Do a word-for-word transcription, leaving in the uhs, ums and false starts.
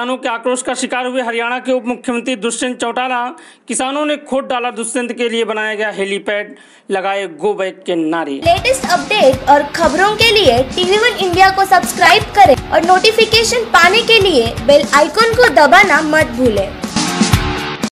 किसानों के आक्रोश का शिकार हुए हरियाणा के उप मुख्यमंत्री दुष्यंत चौटाला, किसानों ने खोद डाला दुष्यंत के लिए बनाया गया हेलीपैड, लगाए गो बैक के नारे। लेटेस्ट अपडेट और खबरों के लिए टीवी वन इंडिया को सब्सक्राइब करें और नोटिफिकेशन पाने के लिए बेल आइकॉन को दबाना मत भूलें।